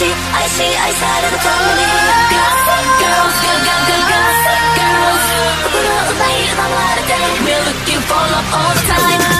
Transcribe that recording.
I started the family. Gossip girls, gossip girls. We're looking for love all the time.